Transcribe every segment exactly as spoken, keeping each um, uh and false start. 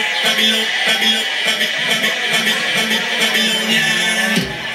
Babylon, Babylon, Babylon, Babylon, Babylonian.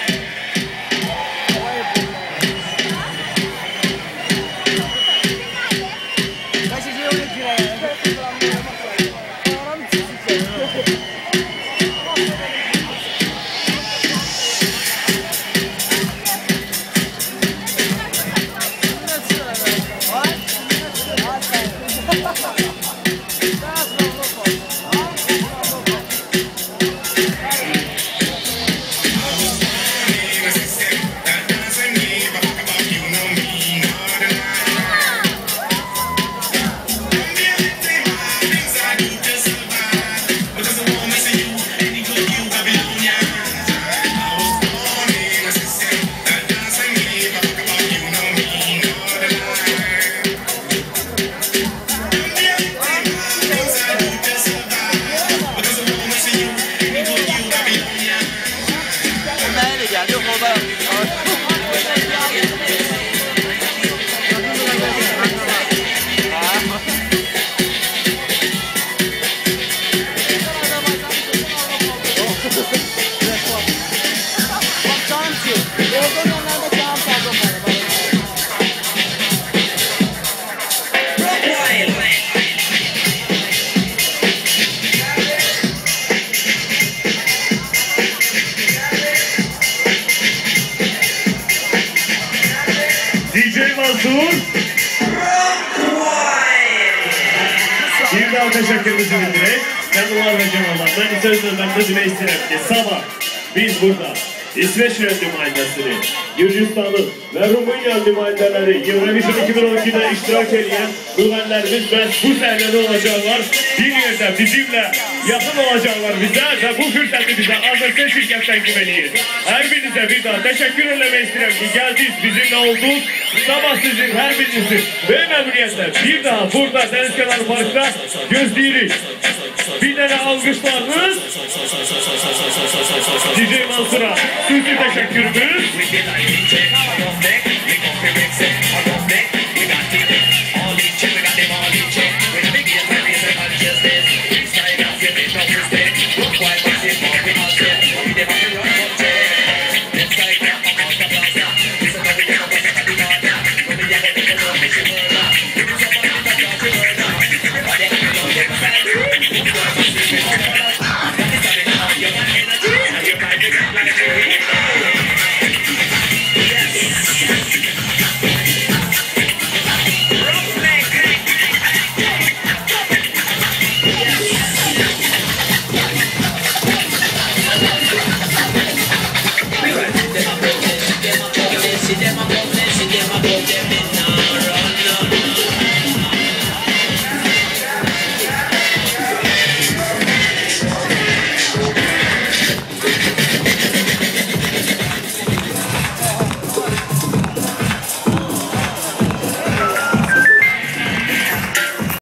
Bir daha teşekkürümüzü bildirek. Canlılar ve canavar. Ben söz sözlerinde demek isterim ki sabah biz burada İsveç nümayəndəsini, Gürcistan'ın ve Rumınya nümayəndələri Eurovision iki bin on iki'de iştirak eden müğənnilərimiz ve bu səhnədə olacaklar. Bir yerde bizimle yakın olacaklar bize ve bu fürsəti bize Azerbaycan şirkətten güveniyiz. Her birinize bir daha teşekkür etmek isterim ki geldiniz, bizimle oldunuz. Sabah sizin her birinizin ve memnuniyetle bir daha burada Deniz Kenarı Park'ta gözleyirik. Bir tane alkışlarınız D J Mansur'a süslü teşekkürümüz.